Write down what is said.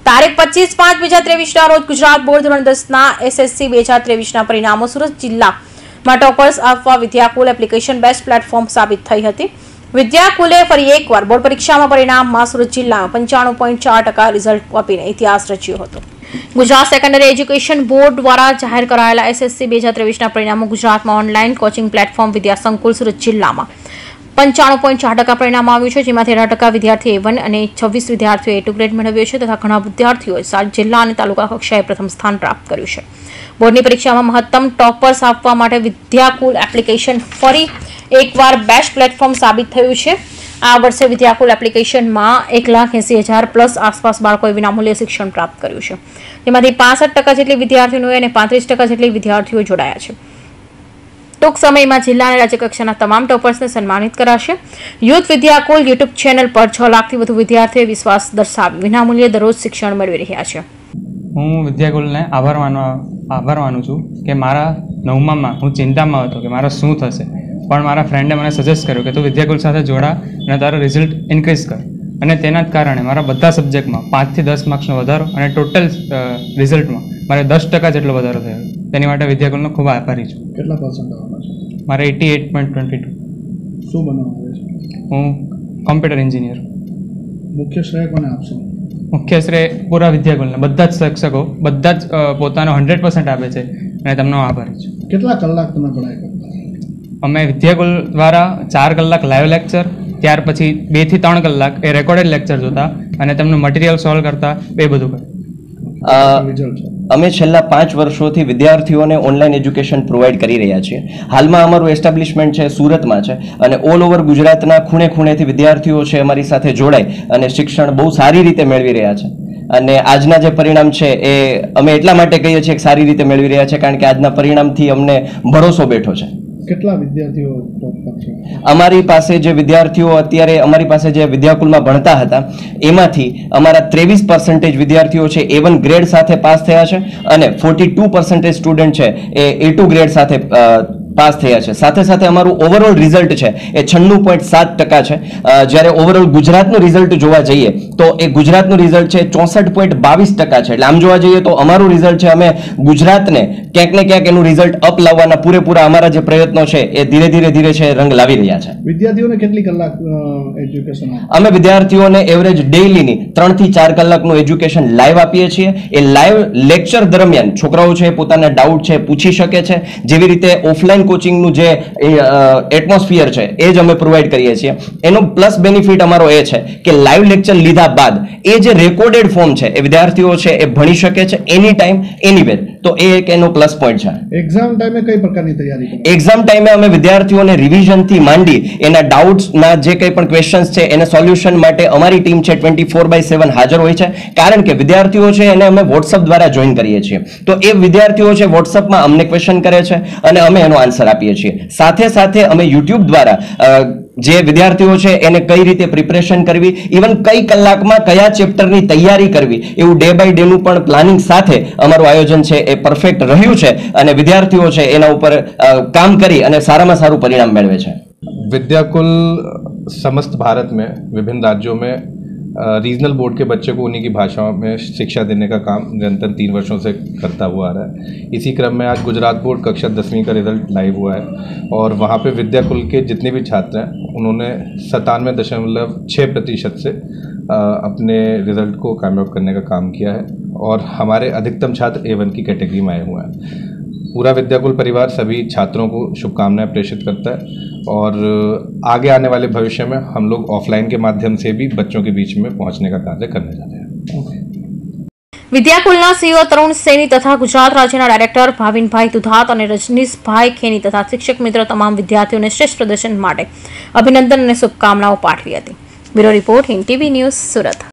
તારીખ 25/5/2023 રોજ ગુજરાત બોર્ડ ધોરણ 10ના SSC 2023ના પરિણામો સુરત જિલ્લામાં ટોપર્સ આપવા વિદ્યાકુલ એપ્લિકેશન બેસ્ટ પ્લેટફોર્મ સાબિત થઈ હતી। વિદ્યાકુલે ફરી એકવાર બોર્ડ પરીક્ષામાં પરિણામમાં સુરત જિલ્લામાં 95.4% રિઝલ્ટ આપીને ઇતિહાસ રચ્યો હતો। ગુજરાત સેકન્ડરી એજ્યુકેશન બોર્ડ દ્વારા જાહેર કરાયેલા SSC 2023ના પરિણામો ગુજરાતમાં ઓનલાઈન કોચિંગ પ્લેટફોર્મ વિદ્યા સંકુલ સુરત જિલ્લામાં 95.4% પરિણામ આવ્યું છે, જેમાંથી 18% વિદ્યાર્થી A1 અને 26 વિદ્યાર્થીઓએ A2 ગ્રેડ મેળવ્યો છે તથા ઘણા વિદ્યાર્થીઓએ જિલ્લા અને તાલુકા કક્ષાએ પ્રથમ સ્થાન પ્રાપ્ત કર્યું છે। બોર્ડની પરીક્ષામાં મહત્તમ ટોપર્સ આપવા માટે વિદ્યાકુલ એપ્લિકેશન ફરી એકવાર બેસ્ટ પ્લેટફોર્મ સાબિત થયું છે। આ વર્ષે વિદ્યાકુલ એપ્લિકેશનમાં 1,80,000 પ્લસ આસપાસ બાળકોએ વિનામૂલ્યે શિક્ષણ પ્રાપ્ત કર્યું છે, જેમાંથી 65% જેટલી વિદ્યાર્થીઓએ અને 35% જેટલી વિદ્યાર્થીઓ જોડાયા છે। टूंक समय में जिला और राज्य कक्षा तमाम टॉपर्स ने सम्मानित कराशे। यूथ विद्याकुल यूट्यूब चैनल पर 6 लाख थी वधु विद्यार्थीओ विश्वास दर्शावी विनामूल्ये दररोज शिक्षण मेळवी रह्या छे। हूँ विद्याकुल ने आभार मानु छूं के मारा 9मा में हूँ चिंता में हतो के मारा शुं थशे, पण मारा फ्रेंडे मने सजेस्ट कर्युं के तू विद्याकुल साथे जोड़ा अने तारो रिजल्ट इनक्रीज कर अने तेना ज कारणे मारा बधा सब्जेक्ट में 5 થી 10 मार्क्सनो वधारो अने टोटल रिजल्ट में मारे 10% जेटलो वधारो थयो। तेनी माटे विद्याकुलनो खूब आभारी छुं। કેટલા પર્સન્ટ આવવાના છે? मारे 88.22। શું બનવા છે? हूँ कॉम्प्यूटर इंजीनियर। मुख्य श्रेय कोने आपशो? मुख्य श्रेय पूरा विद्याकुलने बधा ज शिक्षको बधा ज पोतानो 100% आपे छे अने तमनो आभारी छुं। કેટલા કલાક તમે પઢાઈ કરતા? अमे विद्याकुल द्वारा 4 कलाक लाइव लेक्चर, त्यार पछी 2 થી 3 कलाक ए रेकॉर्डेड लेक्चर जोता अने तमनुं मटीरियल सॉल्व करता ए बधुं करता। અમે છેલ્લા 5 વર્ષોથી વિદ્યાર્થીઓને ઓનલાઈન એજ્યુકેશન પ્રોવાઈડ કરી રહ્યા છીએ। હાલમાં અમારું એસ્ટાબ્લિશમેન્ટ છે સુરતમાં છે અને ઓલ ઓવર ગુજરાતના ખૂણે ખૂણેથી વિદ્યાર્થીઓ છે અમારી સાથે જોડાઈ અને શિક્ષણ બહુ સારી રીતે મેળવી રહ્યા છે। અને આજના જે પરિણામ છે એ અમે એટલા માટે કહીએ છીએ કે સારી રીતે મેળવી રહ્યા છે કારણ કે આજના પરિણામથી અમને ભરોસો બેઠો છે। કેટલા વિદ્યાર્થીઓ ટોપ પર છે? અમારી પાસે જે વિદ્યાર્થીઓ અત્યારે અમારી પાસે જે વિદ્યાકુલમાં ભણતા હતા એમાંથી અમારા 23% વિદ્યાર્થીઓ છે A1 ગ્રેડ સાથે પાસ થયા છે અને 42% સ્ટુડન્ટ છે એ A2 ગ્રેડ સાથે પાસ થયા છે। સાથે સાથે અમારું ઓવરઓલ રિઝલ્ટ છે એ 96.7% છે। જ્યારે ઓવરઓલ ગુજરાતનું રિઝલ્ટ જોવા જઈએ તો એ ગુજરાતનું રિઝલ્ટ છે 64.22% છે। એટલે આમ જોવા જઈએ તો અમારું રિઝલ્ટ છે અમે ગુજરાતને ક્યાંક ને ક્યાંક એનું રિઝલ્ટ અપ લાવવાના પૂરેપૂરા અમારા જે પ્રયત્નો છે એ ધીરે ધીરે છે રંગ લાવી રહ્યા છે। વિદ્યાર્થીઓને કેટલી કલાક એજ્યુકેશન? અમે વિદ્યાર્થીઓને એવરેજ ડેઈલીની 3 થી 4 કલાકનું એજ્યુકેશન લાઈવ આપીએ છીએ। એ લાઈવ લેક્ચર દરમિયાન છોકરાઓ છે પોતાના ડાઉટ છે પૂછી શકે છે। જેવી રીતે ઓફલાઈન કોચિંગનું જે એટમોસ્ફિયર છે એ જ અમે પ્રોવાઈડ કરીએ છીએ। એનો પ્લસ બેનિફિટ અમારો એ છે કે લાઈવ લેક્ચર લીધા બાદ એ જે રેકોર્ડેડ ફોર્મ છે એ વિદ્યાર્થીઓ છે એ ભણી શકે છે એની ટાઈમ એનીવેર। તો એ એક એનો પ્લસ પોઈન્ટ છે। એક્ઝામ ટાઈમે કઈ પ્રકારની તૈયારી કરો? એક્ઝામ ટાઈમે અમે વિદ્યાર્થીઓને રિવિઝનથી માંડી એના ડાઉટ્સના જે કંઈ પણ ક્વેશ્ચન્સ છે એને સોલ્યુશન માટે અમારી ટીમ છે 24/7 હાજર હોય છે। કારણ કે વિદ્યાર્થીઓ છે એને અમે વોટ્સઅપ દ્વારા જોઈન કરીએ છીએ તો એ વિદ્યાર્થીઓ છે વોટ્સઅપમાં અમને ક્વેશ્ચન કરે છે અને અમે એનો આન્સર આપીએ છીએ। સાથે સાથે અમે યુટ્યુબ દ્વારા જે વિદ્યાર્થીઓ છે એને કઈ રીતે પ્રિપરેશન કરવી, ઇવન કઈ કલાકમાં કયા ચેપ્ટરની તૈયારી કરવી એવું ડે બાય ડેનું પણ પ્લાનિંગ સાથે અમારું આયોજન છે એ પરફેક્ટ રહ્યું છે અને વિદ્યાર્થીઓ છે એના ઉપર કામ કરી અને સારામાં સારું પરિણામ મેળવે છે। विद्याकुल समस्त भारत में विभिन्न राज्यों में रीजनल बोर्ड के बच्चे को उन्हीं की भाषाओं में शिक्षा देने का काम निरंतर 3 वर्षों से करता हुआ आ रहा है। इसी क्रम में आज गुजरात बोर्ड कक्षा 10वीं का रिजल्ट लाइव हुआ है और वहाँ पे विद्याकुल के जितने भी छात्र हैं उन्होंने 97.6% से अपने रिजल्ट को कामयाब करने का काम किया है और हमारे अधिकतम छात्र A1 की कैटेगरी में आए हुए हैं। पूरा विद्याकुल परिवार सभी छात्रों को शुभकामनाएं प्रेषित करता है और आगे आने वाले भविष्य में हम लोग ऑफलाइन के माध्यम से भी बच्चों के बीच में पहुंचने का कार्य करने जा रहे हैं। विद्याकुलना सीईओ तरुण सैनी तथा गुजरात राज्यना डायरेक्टर भाविनभाई दुधात और रजनीशभाई खेनी तथा शिक्षक मित्र तमाम विद्यार्थीओने श्रेष्ठ प्रदर्शन माटे अभिनंदन और शुभकामनाओं पाठवी हती। Bureau report Hind TV news सुरत।